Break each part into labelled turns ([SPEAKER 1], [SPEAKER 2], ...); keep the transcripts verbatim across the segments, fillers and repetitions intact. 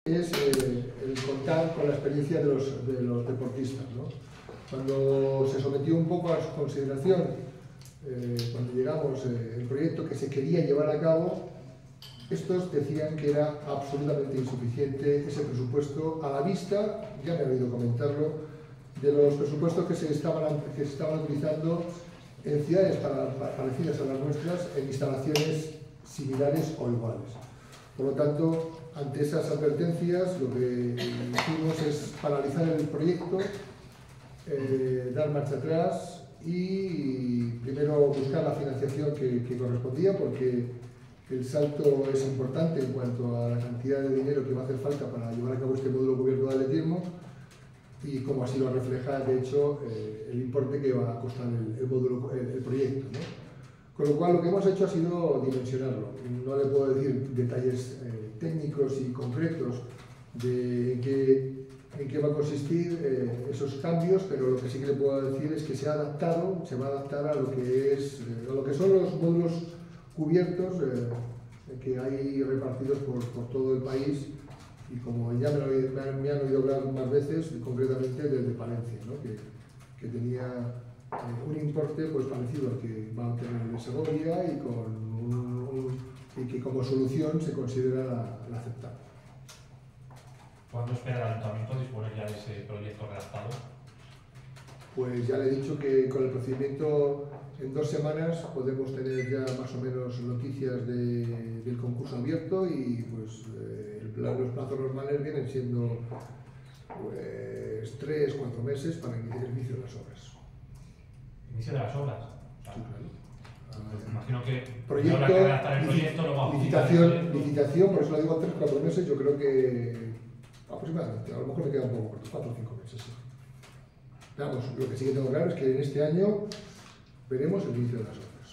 [SPEAKER 1] Es eh, el contar con la experiencia de los, de los deportistas, ¿no? Cuando se sometió un poco a su consideración, eh, cuando llegamos, eh, el proyecto que se quería llevar a cabo, estos decían que era absolutamente insuficiente ese presupuesto a la vista, ya me he oído comentarlo, de los presupuestos que se estaban, que se estaban utilizando en ciudades para, para, parecidas a las nuestras, en instalaciones similares o iguales. Por lo tanto, ante esas advertencias, lo que hicimos es paralizar el proyecto, eh, dar marcha atrás y primero buscar la financiación que, que correspondía, porque el salto es importante en cuanto a la cantidad de dinero que va a hacer falta para llevar a cabo este módulo cubierto de atletismo y como así lo refleja, de hecho, eh, el importe que va a costar el, el, módulo, el, el proyecto, ¿no? Con lo cual, lo que hemos hecho ha sido dimensionarlo. No le puedo decir detalles eh, técnicos y concretos de en qué, en qué va a consistir eh, esos cambios, pero lo que sí que le puedo decir es que se ha adaptado, se va a adaptar a lo que, es, eh, a lo que son los módulos cubiertos eh, que hay repartidos por, por todo el país y como ya me, lo, me, me han oído hablar más veces, concretamente del de Palencia, ¿no? que, que tenía Eh, un importe pues parecido al que va a obtener el de Segovia y, con un, un, y que como solución se considera la, la aceptable.
[SPEAKER 2] ¿Cuándo espera el Ayuntamiento disponer ya de ese proyecto redactado?
[SPEAKER 1] Pues ya le he dicho que con el procedimiento en dos semanas podemos tener ya más o menos noticias de, del concurso abierto y pues eh, el plan, los plazos normales vienen siendo pues tres, cuatro meses para iniciar el inicio de las obras.
[SPEAKER 2] Inicio de las obras. O sea,
[SPEAKER 1] sí, claro.
[SPEAKER 2] Pues imagino que
[SPEAKER 1] proyecto,
[SPEAKER 2] habrá que redactar el proyecto, luego a
[SPEAKER 1] licitación, licitación, por eso lo digo tres, cuatro meses, yo creo que aproximadamente, a lo mejor me queda un poco corto, cuatro o cinco meses. Sí. Vamos, lo que sí que tengo claro es que en este año veremos el inicio de las obras.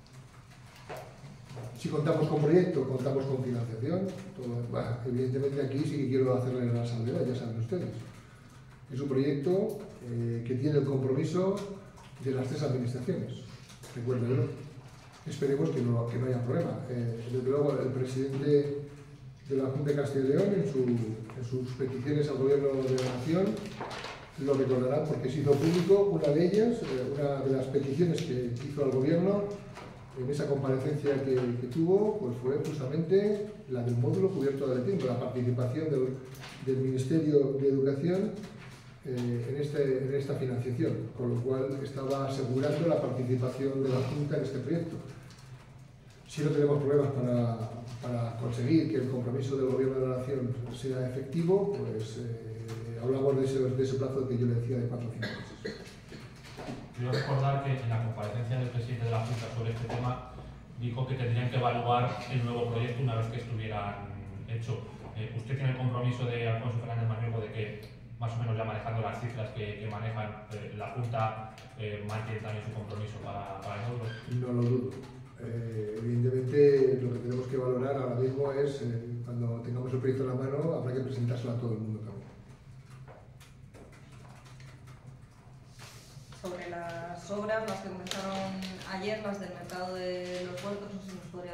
[SPEAKER 1] Si contamos con proyecto, contamos con financiación, todo, bueno, evidentemente aquí sí que quiero hacerle la salvedad, ya saben ustedes. Es un proyecto eh, que tiene el compromiso de las tres administraciones, recuérdenlo. Esperemos que no, que no haya problema. Eh, desde luego, el presidente de la Junta de Castilla y León, en, su, en sus peticiones al Gobierno de la Nación, lo recordarán porque se hizo público. Una de ellas, eh, una de las peticiones que hizo al Gobierno en esa comparecencia que, que tuvo, pues fue justamente la del módulo cubierto de atletismo, la participación del, del Ministerio de Educación Eh, en, este, en esta financiación, con lo cual estaba asegurando la participación de la Junta en este proyecto. Si no tenemos problemas para, para conseguir que el compromiso del Gobierno de la Nación sea efectivo, pues eh, hablamos de ese, de ese plazo que yo le decía de cuatro o cinco meses.
[SPEAKER 2] Quiero recordar que en la comparecencia del presidente de la Junta sobre este tema dijo que tendrían que evaluar el nuevo proyecto una vez que estuvieran hecho. Eh, ¿Usted tiene el compromiso de Alfonso Fernández Mañueco de que más o menos ya manejando las cifras que, que manejan, eh, la Junta eh, mantiene también su compromiso para, para el módulo?
[SPEAKER 1] No lo dudo. Eh, evidentemente lo que tenemos que valorar ahora mismo es, eh, cuando tengamos el proyecto en la mano, habrá que presentárselo a todo el mundo también.
[SPEAKER 3] Sobre las obras, las que comenzaron ayer, las del mercado de los huertos, no sé si nos podría